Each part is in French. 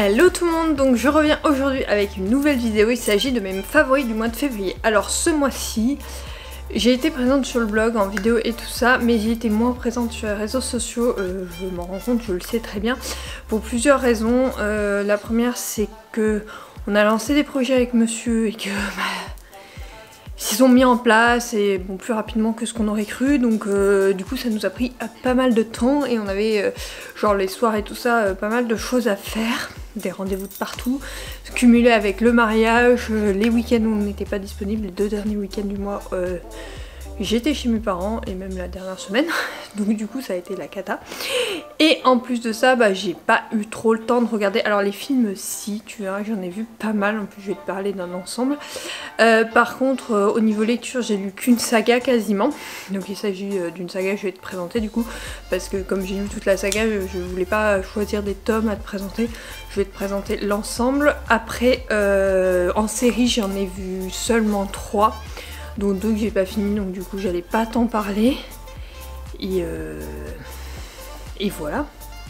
Hello tout le monde, donc je reviens aujourd'hui avec une nouvelle vidéo, il s'agit de mes favoris du mois de février. Alors ce mois-ci, j'ai été présente sur le blog en vidéo et tout ça, mais j'ai été moins présente sur les réseaux sociaux, je m'en rends compte, je le sais très bien, pour plusieurs raisons. La première c'est que on a lancé des projets avec monsieur et que ils sont mis en place et bon, plus rapidement que ce qu'on aurait cru, donc du coup ça nous a pris pas mal de temps et on avait genre les soirs et tout ça, pas mal de choses à faire, des rendez-vous de partout, cumulé avec le mariage, les week-ends où on n'était pas disponible, les 2 derniers week-ends du mois j'étais chez mes parents et même la dernière semaine, donc du coup ça a été la cata. Et en plus de ça, j'ai pas eu trop le temps de regarder. Alors les films, si, tu verras, j'en ai vu pas mal, en plus je vais te parler d'un ensemble. Par contre, au niveau lecture, j'ai lu qu'une saga quasiment. Donc il s'agit d'une saga que je vais te présenter du coup, parce que comme j'ai lu toute la saga, je voulais pas choisir des tomes à te présenter. Je vais te présenter l'ensemble. Après, en série, j'en ai vu seulement 3. Donc 2 que j'ai pas fini, donc du coup j'allais pas t'en parler. Et voilà.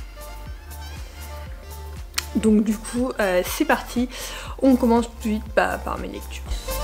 Donc du coup c'est parti, on commence tout de suite par mes lectures.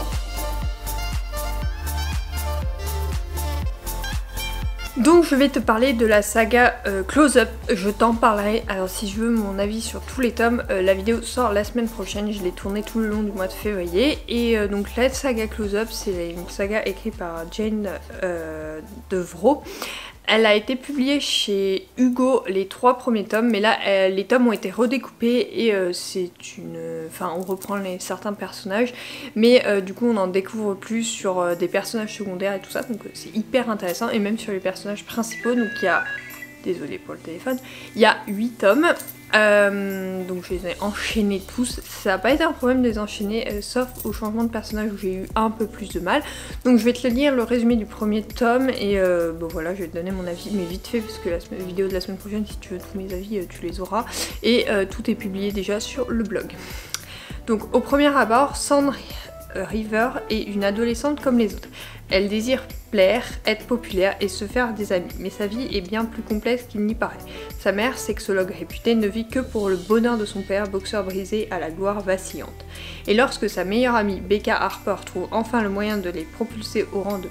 Donc je vais te parler de la saga Close Up, je t'en parlerai. Alors si je veux mon avis sur tous les tomes, la vidéo sort la semaine prochaine, je l'ai tournée tout le long du mois de février. Et donc la saga Close Up, c'est une saga écrite par Jane Devro. Elle a été publiée chez Hugo les 3 premiers tomes, mais là les tomes ont été redécoupés et c'est une... Enfin on reprend certains personnages, mais du coup on en découvre plus sur des personnages secondaires et tout ça, donc c'est hyper intéressant, et même sur les personnages principaux, donc il y a... Désolée pour le téléphone, il y a 8 tomes. Donc je les ai enchaînés tous, ça n'a pas été un problème de les enchaîner, sauf au changement de personnage où j'ai eu un peu plus de mal. Donc je vais te lire le résumé du premier tome et bon voilà, je vais te donner mon avis, mais vite fait parce que la vidéo de la semaine prochaine, si tu veux tous mes avis, tu les auras. Et tout est publié déjà sur le blog. Donc au premier abord, Sand River est une adolescente comme les autres. Elle désire plaire, être populaire et se faire des amis, mais sa vie est bien plus complexe qu'il n'y paraît. Sa mère, sexologue réputée, ne vit que pour le bonheur de son père, boxeur brisé à la gloire vacillante. Et lorsque sa meilleure amie, Becca Harper, trouve enfin le moyen de les propulser au rang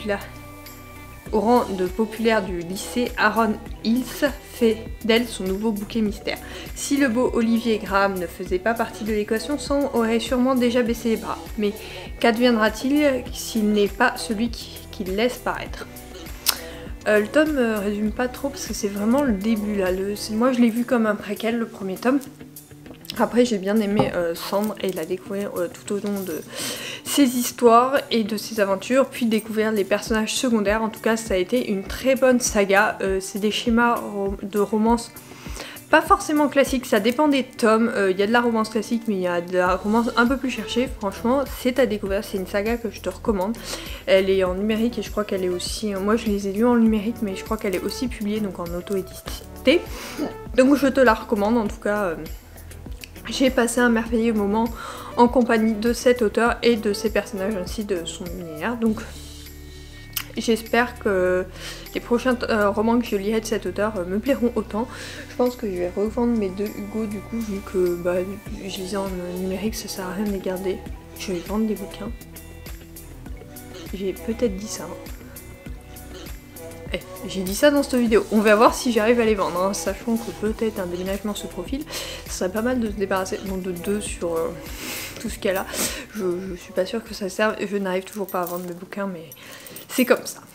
de populaire du lycée, Aaron Hills fait d'elle son nouveau bouquet mystère. Si le beau Olivier Graham ne faisait pas partie de l'équation, Sand aurait sûrement déjà baissé les bras. Mais qu'adviendra-t-il s'il n'est pas celui qu'il laisse paraître? Le tome résume pas trop parce que c'est vraiment le début là. Moi je l'ai vu comme un préquel, le premier tome. Après j'ai bien aimé Sand et la découvrir tout au long de ses histoires et de ses aventures, puis découvrir les personnages secondaires. En tout cas ça a été une très bonne saga. C'est des schémas de romance pas forcément classiques, ça dépend des tomes. Il y a de la romance classique, mais il y a de la romance un peu plus cherchée. Franchement c'est à découvrir, c'est une saga que je te recommande. Elle est en numérique et je crois qu'elle est aussi... Moi je les ai lus en numérique, mais je crois qu'elle est aussi publiée donc en auto-édité. Donc je te la recommande en tout cas. J'ai passé un merveilleux moment en compagnie de cet auteur et de ses personnages ainsi de son univers. Donc j'espère que les prochains romans que je lirai de cet auteur me plairont autant. Je pense que je vais revendre mes 2 Hugo du coup, vu que je lisais en numérique, ça sert à rien de les garder. Je vais vendre des bouquins. J'ai peut-être dit ça. J'ai dit ça dans cette vidéo, on va voir si j'arrive à les vendre, hein, sachant que peut-être un déménagement se profile, ce serait pas mal de se débarrasser de 2 sur tout ce qu'il y a là. Je suis pas sûre que ça serve, je n'arrive toujours pas à vendre mes bouquins, mais c'est comme ça.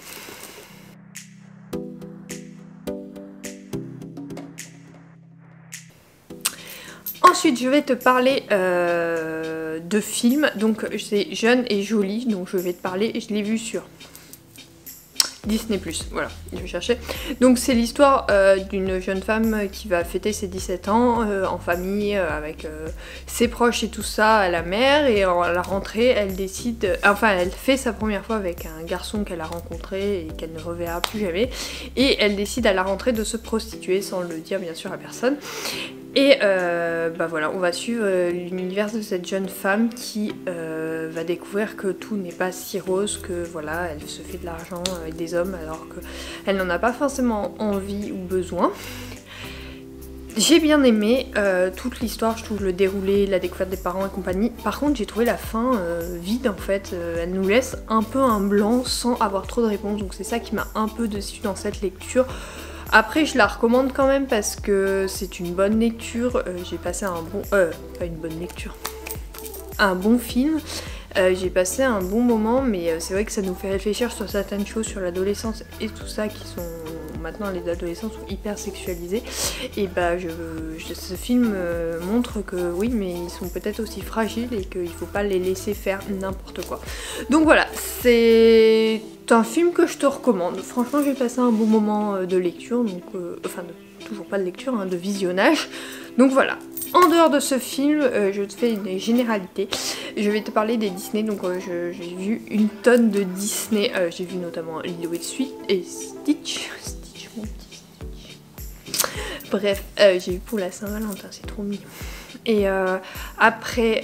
Ensuite je vais te parler de films, donc c'est Jeune et Jolie, donc je vais te parler, je l'ai vu sur Disney+, voilà, je cherchais. Donc c'est l'histoire d'une jeune femme qui va fêter ses 17 ans en famille avec ses proches et tout ça à la mer, et à la rentrée elle décide, enfin elle fait sa première fois avec un garçon qu'elle a rencontré et qu'elle ne reverra plus jamais, et elle décide à la rentrée de se prostituer sans le dire bien sûr à personne. Et voilà, on va suivre l'univers de cette jeune femme qui va découvrir que tout n'est pas si rose, que voilà, elle se fait de l'argent avec des hommes alors qu'elle n'en a pas forcément envie ou besoin. J'ai bien aimé toute l'histoire, je trouve le déroulé, la découverte des parents et compagnie. Par contre j'ai trouvé la fin vide en fait, elle nous laisse un peu un blanc sans avoir trop de réponses, donc c'est ça qui m'a un peu déçue dans cette lecture. Après je la recommande quand même parce que c'est une bonne lecture, j'ai passé un bon... pas une bonne lecture, un bon film. J'ai passé un bon moment, mais c'est vrai que ça nous fait réfléchir sur certaines choses, sur l'adolescence et tout ça, qui sont... Maintenant les adolescents sont hyper sexualisés, et bah ce film montre que oui, mais ils sont peut-être aussi fragiles et qu'il faut pas les laisser faire n'importe quoi. Donc voilà, c'est un film que je te recommande. Franchement j'ai passé un bon moment de lecture, donc enfin toujours pas de lecture, hein, de visionnage. Donc voilà. En dehors de ce film, je te fais une généralité. Je vais te parler des Disney, donc j'ai vu une tonne de Disney. J'ai vu notamment Lilo et Stitch. Mon petit Stitch. Bref, j'ai vu pour la Saint-Valentin, c'est trop mignon. Et après...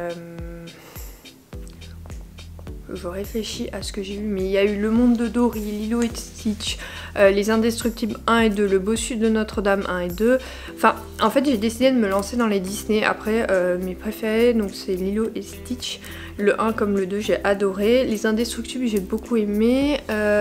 je réfléchis à ce que j'ai vu, mais il y a eu Le Monde de Dory, Lilo et Stitch, Les Indestructibles 1 et 2, Le Bossu de Notre-Dame 1 et 2. Enfin, en fait, j'ai décidé de me lancer dans les Disney. Après, mes préférés, donc c'est Lilo et Stitch. Le 1 comme le 2, j'ai adoré. Les Indestructibles, j'ai beaucoup aimé.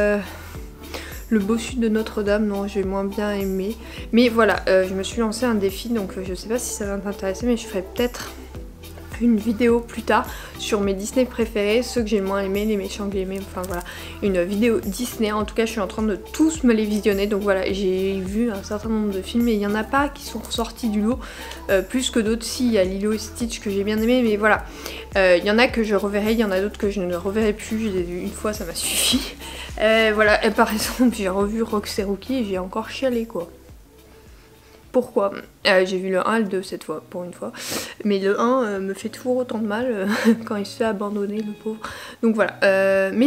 Le Bossu de Notre-Dame, non, j'ai moins bien aimé. Mais voilà, je me suis lancé un défi, donc je sais pas si ça va t'intéresser, mais je ferai peut-être une vidéo plus tard sur mes Disney préférés, ceux que j'ai le moins aimés, les méchants que j'ai aimés, enfin voilà, une vidéo Disney. En tout cas je suis en train de tous me les visionner, donc voilà, j'ai vu un certain nombre de films et il n'y en a pas qui sont ressortis du lot, plus que d'autres. Si, il y a Lilo et Stitch que j'ai bien aimé, mais voilà, il y en a que je reverrai, il y en a d'autres que je ne reverrai plus, je les ai vus une fois, ça m'a suffi. Voilà, et par exemple j'ai revu Rox et Rookie et j'ai encore chialé quoi. Pourquoi j'ai vu le 1 et le 2 cette fois, pour une fois. Mais le 1 me fait toujours autant de mal quand il se fait abandonner, le pauvre. Donc voilà. Mais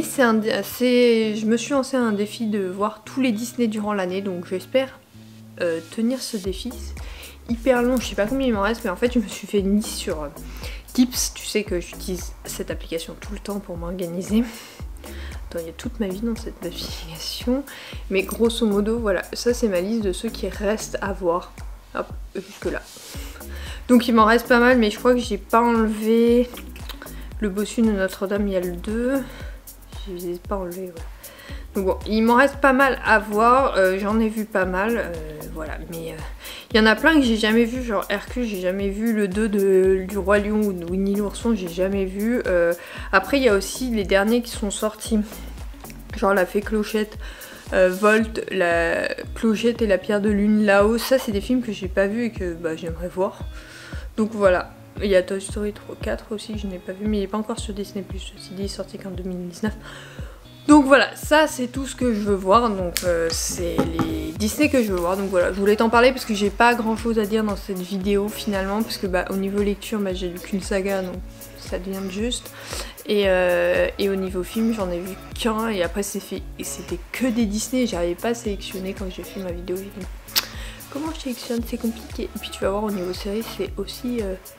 je me suis lancé un défi de voir tous les Disney durant l'année. Donc j'espère tenir ce défi. C'est hyper long, je sais pas combien il m'en reste. Mais en fait, je me suis fait une liste sur Tips. Tu sais que j'utilise cette application tout le temps pour m'organiser. Il y a toute ma vie dans cette application, mais grosso modo voilà, ça c'est ma liste de ceux qui restent à voir. Hop, jusque là. Donc il m'en reste pas mal, mais je crois que j'ai pas enlevé Le Bossu de Notre-Dame, il y a le 2, je les ai pas enlevés, ouais. Donc bon, il m'en reste pas mal à voir, j'en ai vu pas mal, voilà, mais il y en a plein que j'ai jamais vu, genre Hercule, j'ai jamais vu, le 2 du Roi Lion ou de Winnie l'ourson, j'ai jamais vu. Après il y a aussi les derniers qui sont sortis, genre La Fée Clochette, Volt, La Clochette et la Pierre de Lune là-haut, ça c'est des films que j'ai pas vu et que bah, j'aimerais voir. Donc voilà. Il y a Toy Story 4 aussi que je n'ai pas vu, mais il n'est pas encore sur Disney+, ceci dit, il est sorti qu'en 2019. Donc voilà, ça c'est tout ce que je veux voir, donc c'est les Disney que je veux voir, donc voilà, je voulais t'en parler parce que j'ai pas grand chose à dire dans cette vidéo finalement, parce que bah au niveau lecture, bah, j'ai lu qu'une saga, donc ça devient juste, et au niveau film, j'en ai vu qu'un, et après c'était que des Disney, j'arrivais pas à sélectionner quand j'ai fait ma vidéo, donc comment je sélectionne, c'est compliqué, et puis tu vas voir au niveau série, c'est aussi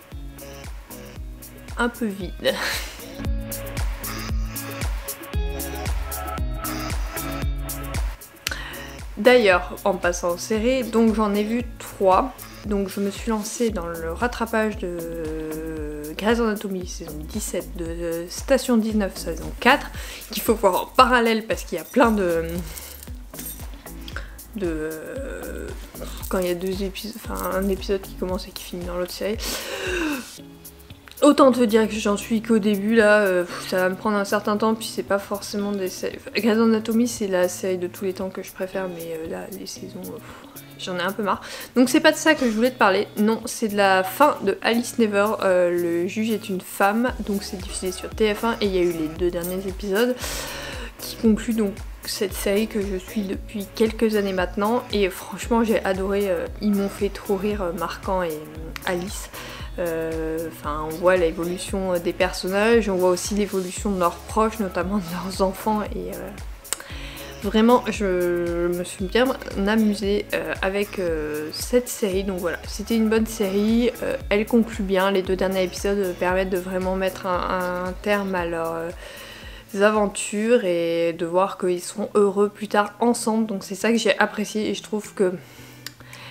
un peu vide. D'ailleurs, en passant aux séries, donc j'en ai vu 3. Donc je me suis lancée dans le rattrapage de Grey's Anatomy saison 17, de Station 19 saison 4, qu'il faut voir en parallèle parce qu'il y a plein quand il y a deux épisodes, enfin un épisode qui commence et qui finit dans l'autre série. Autant te dire que j'en suis qu'au début là, ça va me prendre un certain temps, puis c'est pas forcément des séries... Grey's Anatomy c'est la série de tous les temps que je préfère, mais là les saisons, j'en ai un peu marre. Donc c'est pas de ça que je voulais te parler, non, c'est de la fin de Alice Never, le juge est une femme, donc c'est diffusé sur TF1 et il y a eu les 2 derniers épisodes qui concluent donc cette série que je suis depuis quelques années maintenant, et franchement j'ai adoré, ils m'ont fait trop rire, Marquand et Alice. Enfin, on voit l'évolution des personnages, on voit aussi l'évolution de leurs proches, notamment de leurs enfants, et vraiment je me suis bien amusée avec cette série. Donc voilà, c'était une bonne série, elle conclut bien, les 2 derniers épisodes permettent de vraiment mettre un terme à leurs aventures et de voir qu'ils seront heureux plus tard ensemble, donc c'est ça que j'ai apprécié, et je trouve que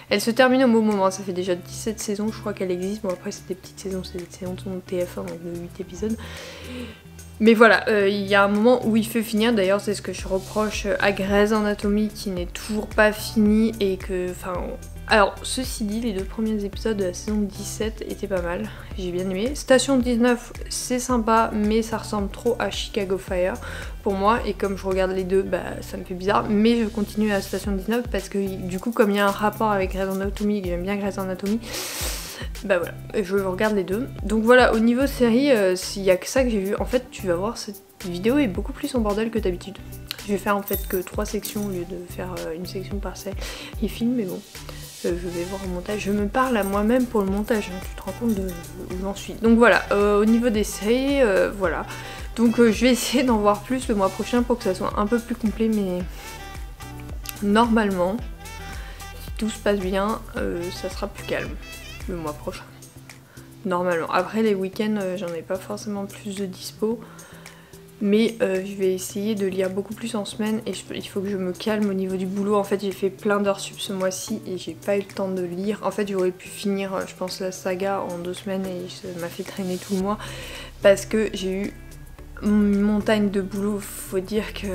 Elle se termine au bon moment, ça fait déjà 17 saisons je crois qu'elle existe. Bon après c'est des petites saisons, c'est des saisons de TF1 donc de 8 épisodes. Mais voilà, il y a un moment où il fait finir, d'ailleurs c'est ce que je reproche à Grey's Anatomy qui n'est toujours pas fini et que... Enfin, alors ceci dit, les 2 premiers épisodes de la saison 17 étaient pas mal, j'ai bien aimé. Station 19 c'est sympa mais ça ressemble trop à Chicago Fire pour moi et comme je regarde les deux, bah ça me fait bizarre. Mais je continue à Station 19 parce que du coup comme il y a un rapport avec Grey's Anatomy et que j'aime bien Grey's Anatomy, bah voilà, je regarde les deux. Donc voilà, au niveau série, s'il y a que ça que j'ai vu, en fait tu vas voir cette vidéo est beaucoup plus en bordel que d'habitude. Je vais faire en fait que 3 sections au lieu de faire une section par série et film, mais bon. Je vais voir au montage, je me parle à moi-même pour le montage, hein. Tu te rends compte de où j'en suis. Donc voilà, au niveau des séries, voilà. Donc je vais essayer d'en voir plus le mois prochain pour que ça soit un peu plus complet, mais normalement, si tout se passe bien, ça sera plus calme le mois prochain. Normalement. Après les week-ends, j'en ai pas forcément plus de dispo. Mais je vais essayer de lire beaucoup plus en semaine et il faut que je me calme au niveau du boulot. En fait j'ai fait plein d'heures sup ce mois-ci et j'ai pas eu le temps de lire. En fait j'aurais pu finir je pense la saga en 2 semaines et ça m'a fait traîner tout le mois. Parce que j'ai eu une montagne de boulot, faut dire que...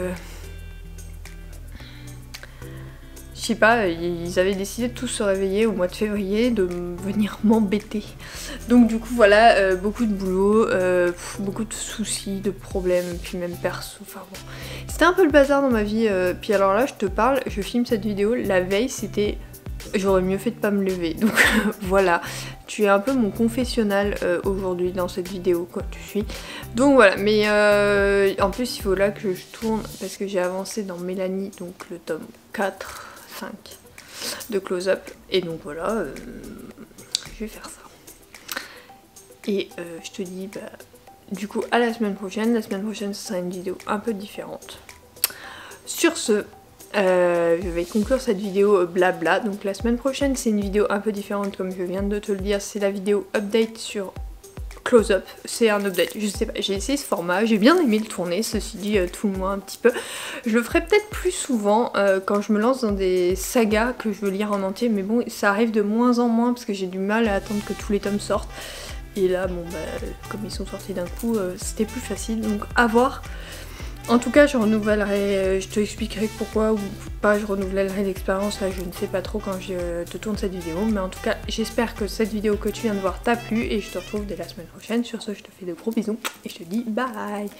Je sais pas, ils avaient décidé de tous se réveiller au mois de février, de venir m'embêter. Donc du coup voilà, beaucoup de boulot, beaucoup de soucis, de problèmes, puis même perso, enfin bon. C'était un peu le bazar dans ma vie, puis alors là je te parle, je filme cette vidéo, la veille c'était... J'aurais mieux fait de pas me lever, donc voilà. Tu es un peu mon confessionnal aujourd'hui dans cette vidéo, quoi, tu suis. Donc voilà, mais en plus il faut là que je tourne, parce que j'ai avancé dans Mélanie, donc le tome 4... 5 de close-up et donc voilà je vais faire ça et je te dis bah, du coup à la semaine prochaine ce sera une vidéo un peu différente. Sur ce je vais conclure cette vidéo blabla, donc la semaine prochaine c'est une vidéo un peu différente comme je viens de te le dire, c'est la vidéo update sur Close-up, c'est un update, je sais pas, j'ai essayé ce format, j'ai bien aimé le tourner, ceci dit tout le mois un petit peu. Je le ferai peut-être plus souvent quand je me lance dans des sagas que je veux lire en entier, mais bon ça arrive de moins en moins parce que j'ai du mal à attendre que tous les tomes sortent. Et là bon bah comme ils sont sortis d'un coup c'était plus facile, donc à voir. En tout cas je renouvellerai, je te expliquerai pourquoi ou pas je renouvellerai l'expérience, là je ne sais pas trop quand je te tourne cette vidéo, mais en tout cas j'espère que cette vidéo que tu viens de voir t'a plu et je te retrouve dès la semaine prochaine. Sur ce je te fais de gros bisous et je te dis bye.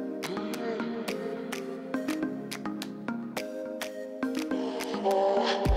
Oh.